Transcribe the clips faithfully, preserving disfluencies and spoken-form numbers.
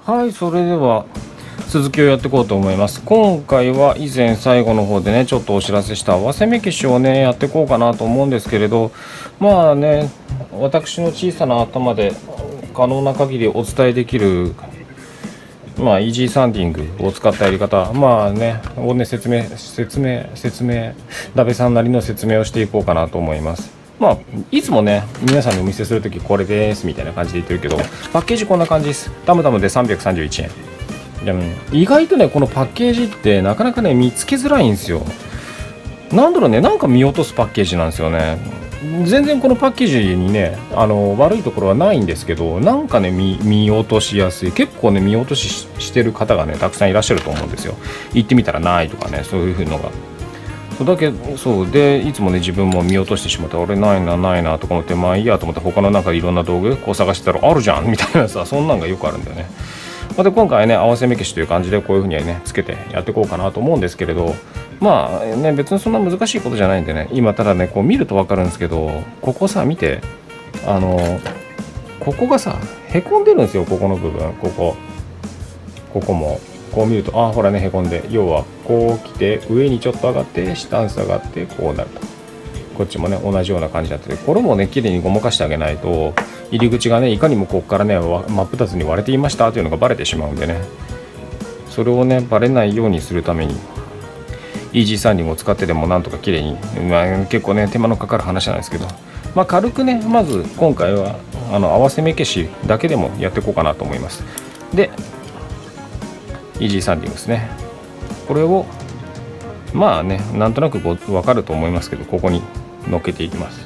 はい、それでは続きをやっていこうと思います。今回は以前最後の方でねちょっとお知らせした合わせ目消しをねやっていこうかなと思うんですけれど、まあね私の小さな頭で可能な限りお伝えできるまあイージーサンディングを使ったやり方、まあねをね説明説明説明ダベさんなりの説明をしていこうかなと思います。まあいつもね皆さんにお見せするときこれですみたいな感じで言ってるけど、パッケージこんな感じです。タムタムでさんびゃくさんじゅういちえん。でも意外とねこのパッケージってなかなかね見つけづらいんですよ。なんだろうね、なんか見落とすパッケージなんですよね。全然このパッケージにねあの悪いところはないんですけど、なんかね 見, 見落としやすい、結構ね見落とししてる方がねたくさんいらっしゃると思うんですよ。行ってみたらないとかね、そういうのがだけそうで、いつもね自分も見落としてしまって、俺ないなないなとか思って、まあいいやと思って他の中でいろんな道具こう探してたらあるじゃんみたいなさ、そんなんがよくあるんだよね。で今回ね合わせ目消しという感じでこういう風にねつけてやっていこうかなと思うんですけれど、まあね別にそんな難しいことじゃないんでね、今ただねこう見ると分かるんですけど、ここさ見て、あのここがさへこんでるんですよ。ここの部分、ここここもこう見ると、あほらねへこんで、要はこう来て上にちょっと上がって下に下がってこうなると、こっちもね同じような感じになってて、これもね綺麗にごまかしてあげないと入り口がねいかにもここからね真っ二つに割れていましたというのがバレてしまうんでね、それをねバレないようにするためにイージーサンディングを使ってでもなんとか綺麗に、まあ、結構ね手間のかかる話なんですけど、まあ軽くねまず今回はあの合わせ目消しだけでもやっていこうかなと思います。でイージーサンディングですね、これをまあねなんとなくこう分かると思いますけど、ここに乗っけていきます。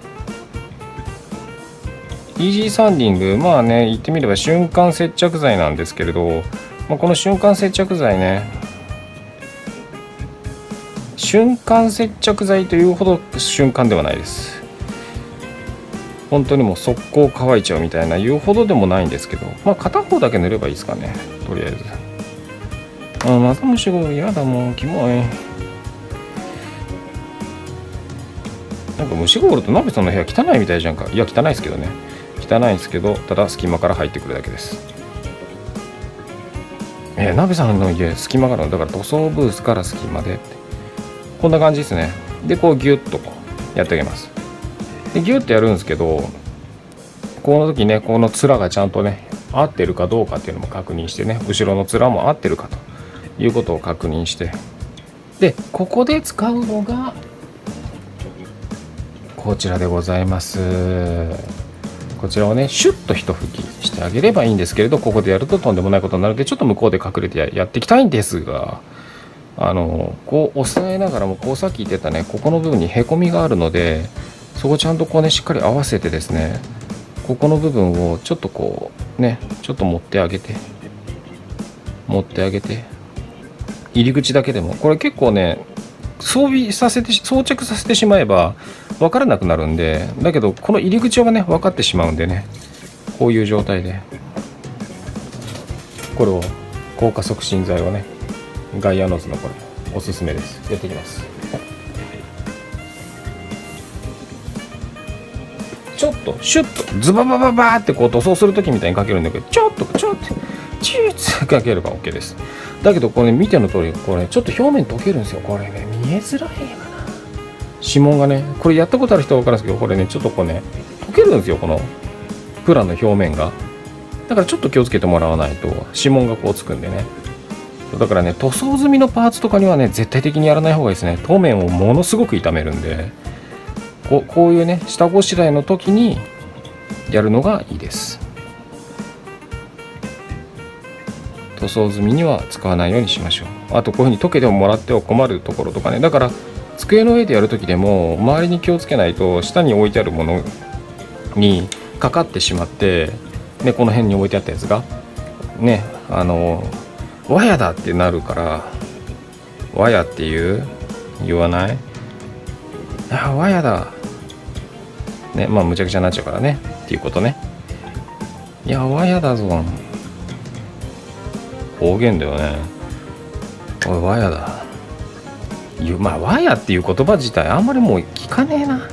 イージーサンディング、まあね言ってみれば瞬間接着剤なんですけれど、まあ、この瞬間接着剤ね、瞬間接着剤というほど瞬間ではないです。本当にもう速攻乾いちゃうみたいな言うほどでもないんですけど、まあ片方だけ塗ればいいですかね、とりあえず。あまた虫が嫌だ、もうキモい。なんか虫がおると鍋さんの部屋汚いみたいじゃんか。いや汚いですけどね、汚いんですけど、ただ隙間から入ってくるだけです。えー、鍋さんの家隙間があるのだから塗装ブースから隙間でってこんな感じですね。でこうギュッとこうやってあげます。でギュッとやるんですけど、この時ねこの面がちゃんとね合ってるかどうかっていうのも確認してね、後ろの面も合ってるかということを確認して、でここで使うのがこちらでございます。こちらをねシュッと一吹きしてあげればいいんですけれど、ここでやるととんでもないことになるので、ちょっと向こうで隠れて や, やっていきたいんですが、あのこう押さえながらもこうさっき言ってたねここの部分にへこみがあるので、そこちゃんとこうねしっかり合わせてですね、ここの部分をちょっとこうねちょっと持ってあげて持ってあげて入り口だけでも、これ結構ね装備させて装着させてしまえば分からなくなるんで、だけどこの入り口はね分かってしまうんでね、こういう状態でこれを硬化促進剤をねガイアノーズのこれおすすめです。やっていきます。ちょっとシュッとズババババーってこう塗装する時みたいにかけるんだけど、ちょっとちょっとチューッとかければ OK です。だけどこれ、ね、見ての通りこれちょっと表面溶けるんですよ。これね見えづらいかな、指紋がね、これやったことある人は分かるんですけど、これねちょっとこうね溶けるんですよ、このプラの表面が。だからちょっと気をつけてもらわないと指紋がこうつくんでね。だからね塗装済みのパーツとかにはね絶対的にやらない方がいいですね。表面をものすごく傷めるんで、こ う, こういうね下ごしらえの時にやるのがいいです。塗装済みには使わないようにしましょう。あとこういうふうに溶けてもらっては困るところとかね、だから机の上でやる時でも周りに気をつけないと、下に置いてあるものにかかってしまって、ね、この辺に置いてあったやつがねあのワヤだってなるから、ワヤっていう言わない、あワヤだね、まあむちゃくちゃになっちゃうからねっていうことね。いやワヤだぞ、方言だよね。おいワヤだ。まあワヤっていう言葉自体あんまりもう聞かねえな。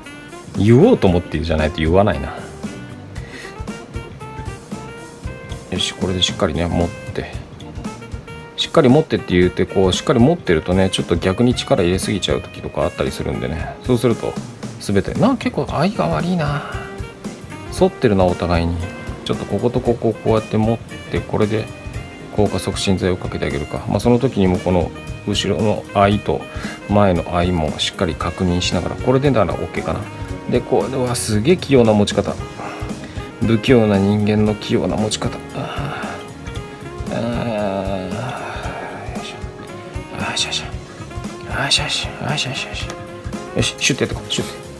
言おうと思ってじゃないと言わないな。よし、これでしっかりね持って、しっかり持ってって言うて、こうしっかり持ってるとねちょっと逆に力入れすぎちゃう時とかあったりするんでね、そうすると全てなんか結構愛が悪いな、反ってるなお互いに。ちょっとこことここをこうやって持って、これで効果促進剤をかけてあげるか。まあその時にもこの後ろの愛と前の愛もしっかり確認しながら、これでなら OK かな。でこれはすげえ器用な持ち方、不器用な人間の器用な持ち方。ああよいしょよいしょよいしょよいしょよいしょよいしょよいしょよし、シュッてやってこう、シュッて。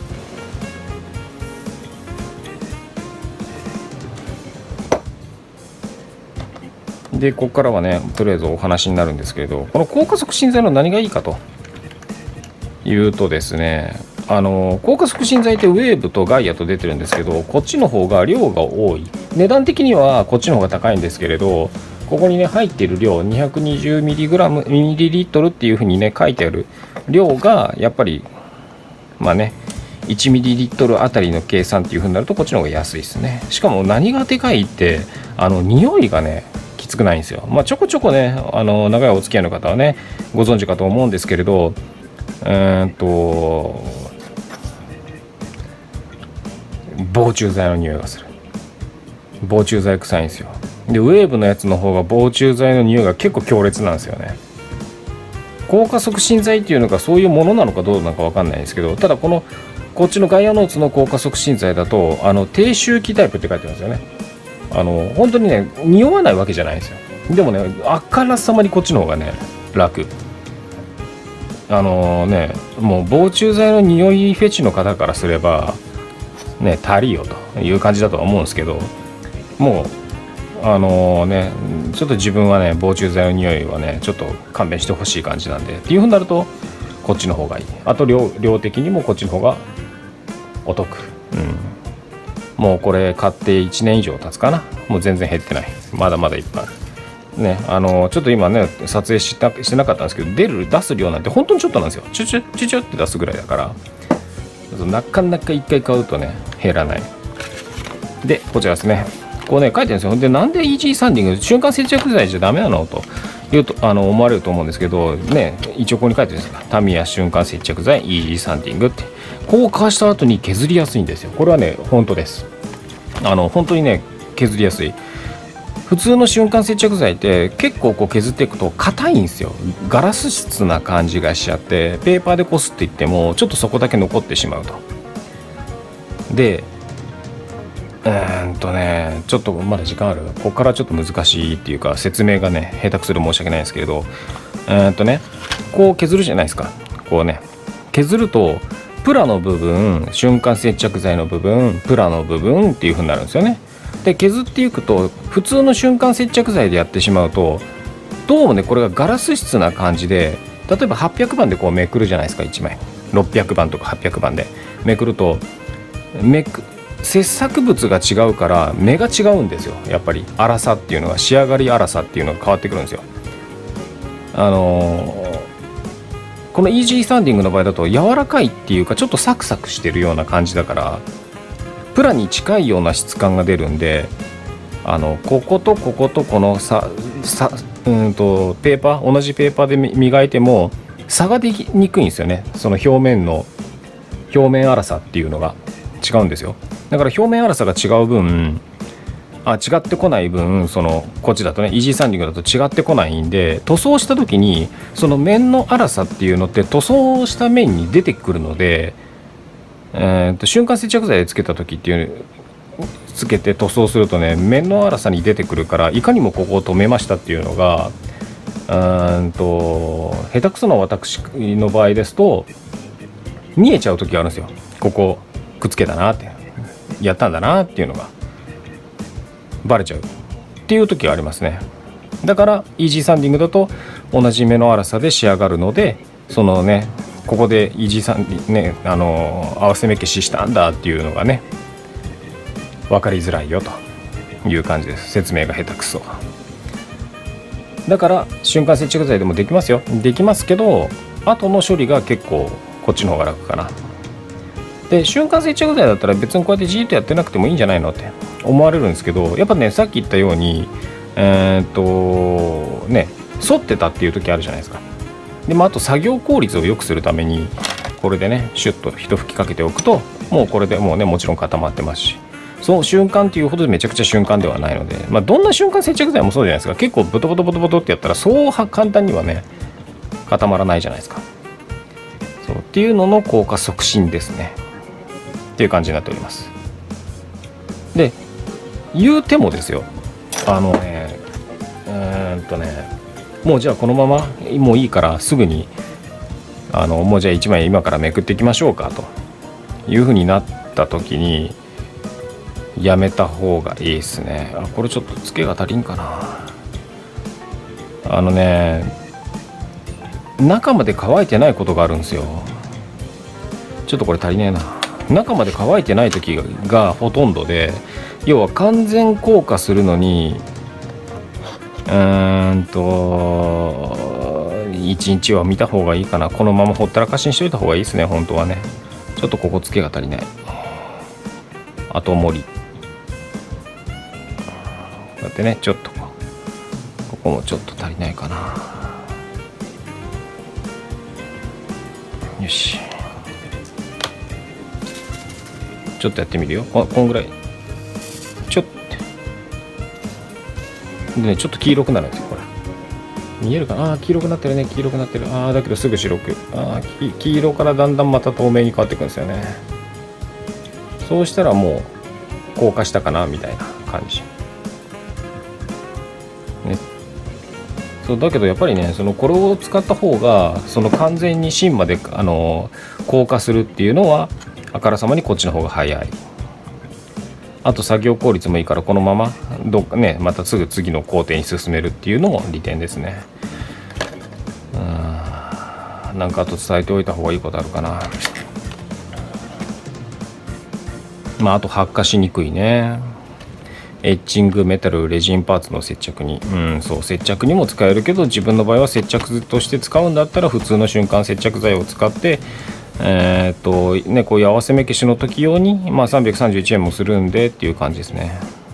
でここからはねとりあえずお話になるんですけれど、この効果促進剤の何がいいかというとですね、あの効果促進剤ってウェーブとガイアと出てるんですけど、こっちの方が量が多い。値段的にはこっちの方が高いんですけれど、ここにね入っている量 にひゃくにじゅうミリグラム ミリリットルっていう風にね書いてある量がやっぱりまあねいちミリリットルあたりの計算っていう風になるとこっちの方が安いですね。しかも何がでかいって、あの匂いがねきつくないんですよ。まあちょこちょこねあの長いお付き合いの方はねご存知かと思うんですけれど、うーんと防虫剤の匂いがする。防虫剤臭いんですよ。でウェーブのやつの方が防虫剤の匂いが結構強烈なんですよね。効果促進剤っていうのがそういうものなのかどうなのか分かんないんですけど、ただこのこっちのガイアノーツの効果促進剤だとあの低周期タイプって書いてますよね。あの本当にね匂わないわけじゃないんですよ。でもねあからさまにこっちの方がね楽。あのねもう防虫剤の匂いフェチの方からすればね足りよという感じだとは思うんですけど、もうあのねちょっと自分はね防虫剤の匂いはねちょっと勘弁してほしい感じなんでっていう風になるとこっちの方がいい。あと 量, 量的にもこっちの方がお得。うんもうこれ買っていちねん以上経つかな。もう全然減ってない。まだまだいっぱいあるね。あのちょっと今ね撮影したしてなかったんですけど、出る出す量なんて本当にちょっとなんですよ。チュチュチュチュって出すぐらいだから、なかなかいっかい買うとね減らない。でこちらですね、こうね書いてるんですよ。でなんでイージーサンディング瞬間接着剤じゃダメなのというとあの思われると思うんですけどね、一応ここに書いてるんですが、タミヤ瞬間接着剤イージーサンディングって硬化した後に削りやすいんですよ。これはね本当です。あの本当にね削りやすい。普通の瞬間接着剤って結構こう削っていくと硬いんですよ。ガラス質な感じがしちゃって、ペーパーでこすっていってもちょっとそこだけ残ってしまうと。でうーんとねちょっとまだ時間ある。ここからちょっと難しいっていうか説明がね下手くそで申し訳ないんですけれど、うーんとねこう削るじゃないですか。こうね削るとプラの部分、瞬間接着剤の部分、プラの部分っていう風になるんですよね。で削っていくと普通の瞬間接着剤でやってしまうとどうもねこれがガラス質な感じで、例えばはっぴゃくばんでこうめくるじゃないですか。いちまいろっぴゃくばんとかはっぴゃくばんでめくるとめく切削物が違うから目が違うんですよ。やっぱり粗さっていうのが、仕上がり粗さっていうのが変わってくるんですよ。あのーこのイージーサンディングの場合だと柔らかいっていうかちょっとサクサクしてるような感じだからプラに近いような質感が出るんで、あのこことこことこのささうんとペーパー同じペーパーで磨いても差ができにくいんですよね。その表面の表面粗さっていうのが違うんですよ。だから表面粗さが違う分あ違ってこない分そのこっちだとねイージーサンディングだと違ってこないんで、塗装した時にその面の粗さっていうのって塗装した面に出てくるので、えー、と瞬間接着剤でつけた時っていうつけて塗装するとね面の粗さに出てくるから、いかにもここを止めましたっていうのがうーんと下手くそな私の場合ですと見えちゃう時があるんですよ。ここくっつけたなってやったんだなっていうのがバレちゃうっていう時がありますね。だからイージーサンディングだと同じ目の粗さで仕上がるので、そのねここでイージーサンディねあの合わせ目消ししたんだっていうのがね分かりづらいよという感じです。説明が下手くそだから瞬間接着剤でもできますよ。できますけど後の処理が結構こっちの方が楽かな。で瞬間接着剤だったら別にこうやってじーっとやってなくてもいいんじゃないのって思われるんですけど、やっぱねさっき言ったようにえー、っとね反ってたっていう時あるじゃないですか。で、まあ、あと作業効率を良くするためにこれでねシュッと一吹きかけておくと、もうこれでもうねもちろん固まってますし、その瞬間っていうほどめちゃくちゃ瞬間ではないので、まあ、どんな瞬間接着剤もそうじゃないですか。結構ボトボトボトボトってやったらそう簡単にはね固まらないじゃないですか。そうっていうのの効果促進ですねっていう感じになっております。で言うてもですよ、あのねうーんとねもうじゃあこのままもういいからすぐにあのもうじゃあいちまい今からめくっていきましょうかというふうになった時にやめた方がいいですね。あ、これちょっとつけが足りんかな。あのね中まで乾いてないことがあるんですよ。ちょっとこれ足りねえな。中まで乾いてない時がほとんどで、要は完全硬化するのにうーんといちにちは見た方がいいかな。このままほったらかしにしといた方がいいですね本当はね。ちょっとここつけが足りない。あと盛りこうやってねちょっとここもちょっと足りないかな。よし、ちょっとやってみるよ。ここんぐらいちょっとでね、ちょっと黄色くなるんですよ。これ見えるかな。あ、黄色くなってるね。黄色くなってる。ああ、だけどすぐ白く。ああ、黄色からだんだんまた透明に変わっていくんですよね。そうしたらもう硬化したかなみたいな感じ、ね、そうだけどやっぱりねそのこれを使った方がその完全に芯まであの硬化するっていうのはあからさまにこっちの方が早い。あと作業効率もいいからこのままどっかねまたすぐ次の工程に進めるっていうのも利点ですね。うーん、なんかあと伝えておいた方がいいことあるかな。まあ、あと発火しにくいね。エッチングメタルレジンパーツの接着に、うん、そう接着にも使えるけど自分の場合は接着として使うんだったら普通の瞬間接着剤を使ってえー、っとねこういう合わせ目消しの時用にまあさんびゃくさんじゅういちえんもするんでっていう感じですね。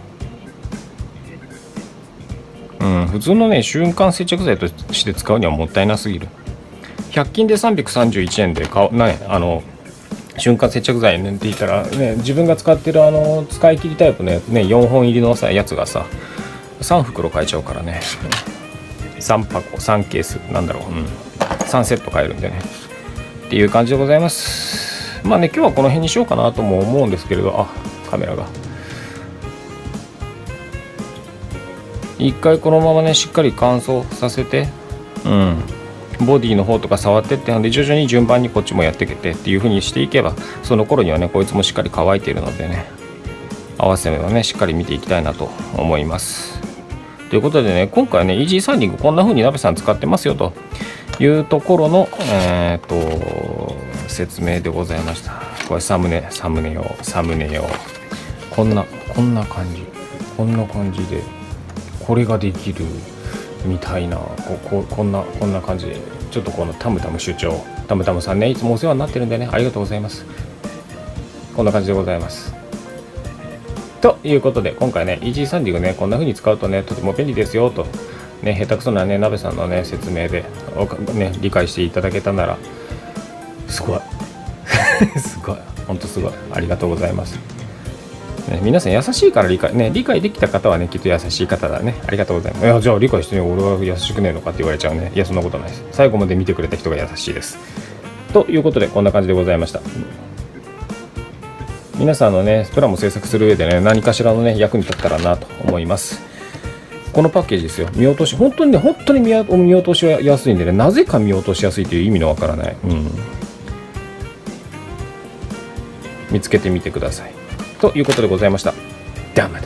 うん、普通のね瞬間接着剤として使うにはもったいなすぎる。ひゃく均でさんびゃくさんじゅういちえんで買う、ね、あの瞬間接着剤ねって言ったら、ね、自分が使ってるあの使い切りタイプのやつねよんほん入りのさやつがささん袋買えちゃうからね。さん箱さんケースなんだろう、うん、さんセット買えるんでねっていう感じでございます。まあね今日はこの辺にしようかなとも思うんですけれど、あカメラが一回このままねしっかり乾燥させて、うんボディの方とか触ってってので徐々に順番にこっちもやっていけてっていう風にしていけばその頃にはねこいつもしっかり乾いているのでね合わせ目をねしっかり見ていきたいなと思います。ということでね今回はねイージーサンディングこんな風に鍋さん使ってますよというところのえー、っと説明でございました。これサムネサムネ用サムネ用こんなこんな感じこんな感じでこれができるみたいな こ, こ, こんなこんな感じでちょっとこのタムタム主張タムタムさんねいつもお世話になってるんでねありがとうございます。こんな感じでございます。ということで今回ねイージーサンディングねこんな風に使うとねとても便利ですよとね下手くそなね鍋さんのね説明でね理解していただけたならすごいすごい本当すごいありがとうございます。ね、皆さん優しいから理解ね理解できた方はねきっと優しい方だねありがとうございます。いやじゃあ理解してね俺は優しくねえのかって言われちゃうね。いやそんなことないです。最後まで見てくれた人が優しいですということでこんな感じでございました。皆さんのねプラモ制作する上でね何かしらのね役に立ったらなと思います。このパッケージですよ見落とし本当にね本当に見落としは安いんでねなぜか見落としやすいという意味のわからない、うん、見つけてみてくださいということでございました。ではまた。